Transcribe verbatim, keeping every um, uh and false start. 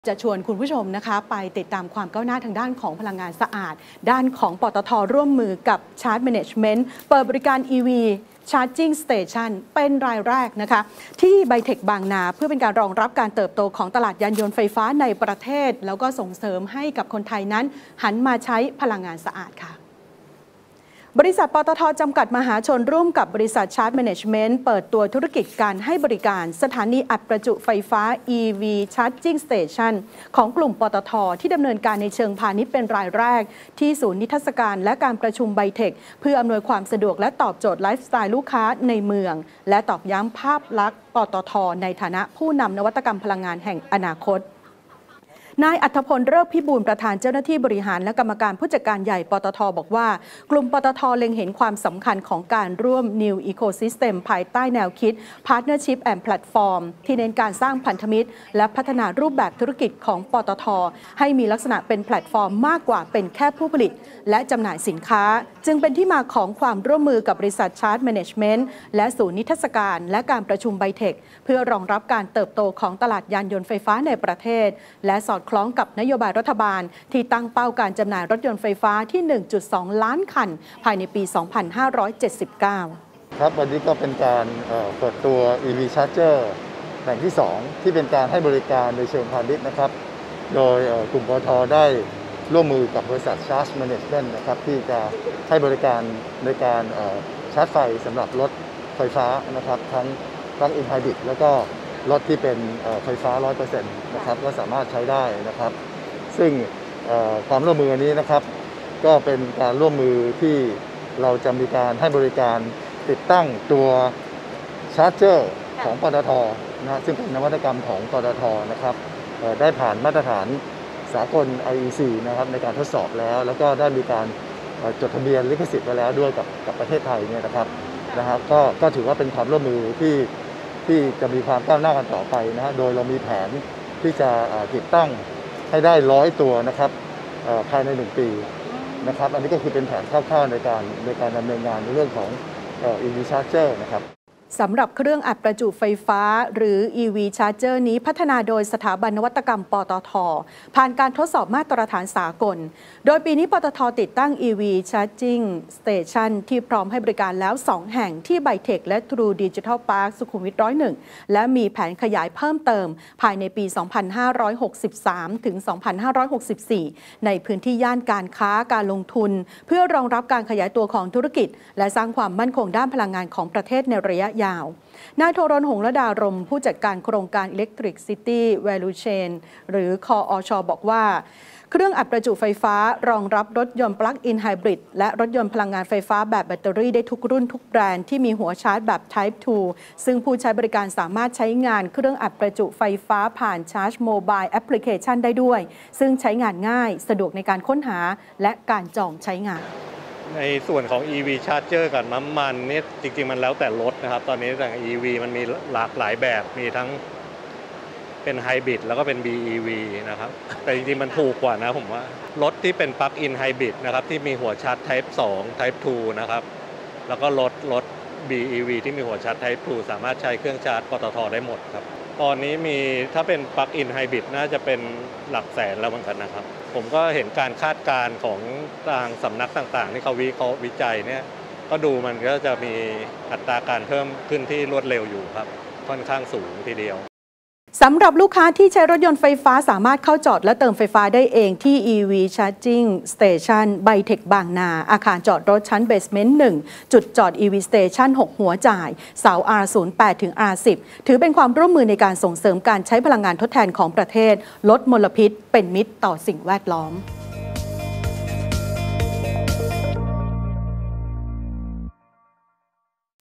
จะชวนคุณผู้ชมนะคะไปติดตามความก้าวหน้าทางด้านของพลังงานสะอาดด้านของปตท.ร่วมมือกับ Charge Management เปิดบริการ อี วี Charging Station เป็นรายแรกนะคะที่ไบเทคบางนาเพื่อเป็นการรองรับการเติบโตของตลาดยานยนต์ไฟฟ้าในประเทศแล้วก็ส่งเสริมให้กับคนไทยนั้นหันมาใช้พลังงานสะอาดค่ะบริษัทปตท.จำกัดมหาชนร่วมกับบริษัท Charge Management เปิดตัวธุรกิจการให้บริการสถานีอัดประจุไฟฟ้า อี วี Charging Station ของกลุ่มปตท.ที่ดำเนินการในเชิงพาณิชย์เป็นรายแรกที่ศูนย์นิทรรศการและการประชุมไบเทคเพื่ออำนวยความสะดวกและตอบโจทย์ไลฟ์สไตล์ลูกค้าในเมืองและตอกย้ำภาพลักษณ์ปตท.ในฐานะผู้นำนวัตกรรมพลังงานแห่งอนาคตนายอัธพลเลิศพิบูลประธานเจ้าหน้าที่บริหารและกรรมการผู้จัดการใหญ่ปตท.บอกว่ากลุ่มปตท.เล็งเห็นความสำคัญของการร่วม New Ecosystem ภายใต้แนวคิด Partnership and Platform ที่เน้นการสร้างพันธมิตรและพัฒนารูปแบบธุรกิจของปตท.ให้มีลักษณะเป็นแพลตฟอร์มมากกว่าเป็นแค่ผู้ผลิตและจำหน่ายสินค้าจึงเป็นที่มาของความร่วมมือกับบริษัท Charge Management และศูนย์นิทรรศการและการประชุมไบเทคเพื่อรองรับการเติบโตของตลาดยานยนต์ไฟฟ้าในประเทศและสอดคล้องกับนโยบายรัฐบาลที่ตั้งเป้าการจำหน่ายรถยนต์ไฟฟ้าที่ หนึ่งจุดสอง ล้านคันภายในปี สองพันห้าร้อยเจ็ดสิบเก้าครับวันนี้ก็เป็นการเปิดตัว อี วี Charger แห่งที่สองที่เป็นการให้บริการในเชิงพาณิชย์นะครับโดยกลุ่มปตท.ได้ร่วมมือกับบริษัท Charge Management นะครับที่จะให้บริการในการชาร์จไฟสำหรับรถไฟฟ้านะครับทั้งทั้ง Plug-in Hybrid แล้วก็รถที่เป็นไฟฟ้า ร้อยเปอร์เซ็นต์ นะครับก็สามารถใช้ได้นะครับซึ่งความร่วมมือนี้นะครับก็เป็นการร่วมมือที่เราจะมีการให้บริการติดตั้งตัวชาร์จเจอร์ของปตท.นะซึ่งเป็นนวัตกรรมของปตท.นะครับได้ผ่านมาตรฐานสากล ไอ อี ซี นะครับในการทดสอบแล้วแล้วก็ได้มีการจดทะเบียนลิขสิทธิ์ไว้แล้วด้วยกับกับประเทศไทยเนี่ยนะครับนะครับก็ก็ถือว่าเป็นความร่วมมือที่ที่จะมีความก้าวหน้ากันต่อไปนะฮะโดยเรามีแผนที่จะติดตั้งให้ได้ร้อยตัวนะครับภายในหนึ่งปีนะครับอันนี้ก็คือเป็นแผนคร่าวๆในการในการดำเนินงานในเรื่องของ อี วี Charger นะครับสำหรับเครื่องอัดประจุไฟฟ้าหรือ อี วี Charger นี้พัฒนาโดยสถาบันนวัตกรรมปตท.ผ่านการทดสอบมาตรฐานสากลโดยปีนี้ปตท.ติดตั้ง อี วี Charging Station ที่พร้อมให้บริการแล้วสองแห่งที่ไบเทคและ True Digital Park สุขุมวิท หนึ่งศูนย์หนึ่งและมีแผนขยายเพิ่มเติมภายในปี สองพันห้าร้อยหกสิบสาม ถึง สองพันห้าร้อยหกสิบสี่ ในพื้นที่ย่านการค้าการลงทุนเพื่อรองรับการขยายตัวของธุรกิจและสร้างความมั่นคงด้านพลังงานของประเทศในระยะยาวนายโทรณ หงส์ระดารมผู้จัดการโครงการ Electric City Value Chain หรือคอช บอกว่าเครื่องอัดประจุไฟฟ้ารองรับรถยนต์ Plug-in Hybrid และรถยนต์พลังงานไฟฟ้าแบบแบตเตอรี่ได้ทุกรุ่นทุกแบรนด์ที่มีหัวชาร์จแบบ Type ทู ซึ่งผู้ใช้บริการสามารถใช้งานเครื่องอัดประจุไฟฟ้าผ่าน Charge Mobile Application ได้ด้วยซึ่งใช้งานง่ายสะดวกในการค้นหาและการจองใช้งานในส่วนของ อี วี Charger กับน้ำมันนี่จริงๆมันแล้วแต่รถนะครับตอนนี้แต่ อี วี มันมีหลากหลายแบบมีทั้งเป็นไฮบริดแล้วก็เป็น บี อี วี นะครับแต่จริงๆมันถูกกว่านะผมว่ารถที่เป็น Plug-in Hybrid นะครับที่มีหัวชาร์จ Type สอง Type ทู นะครับแล้วก็รถรถ บี อี วี ที่มีหัวชาร์จ Type ทู สามารถใช้เครื่องชาร์จปตท.ได้หมดครับตอนนี้มีถ้าเป็น Plug-in Hybrid น่าจะเป็นหลักแสนแล้วเหมือนกันนะครับผมก็เห็นการคาดการณ์ของทางสำนักต่างๆที่เขาวิเคราะห์วิจัยเนี่ยก็ดูมันก็จะมีอัตราการเพิ่มขึ้นที่รวดเร็วอยู่ครับค่อนข้างสูงทีเดียวสำหรับลูกค้าที่ใช้รถยนต์ไฟฟ้าสามารถเข้าจอดและเติมไฟฟ้าได้เองที่ อี วี Charging Station ไบเทคบางนาอาคารจอดรถชั้นเบสเมนต์ หนึ่ง จุดจอด อี วี Station หก หัวจ่ายเสา อาร์ ศูนย์ แปด ถึง อาร์ สิบ ถือเป็นความร่วมมือในการส่งเสริมการใช้พลังงานทดแทนของประเทศลดมลพิษเป็นมิตรต่อสิ่งแวดล้อม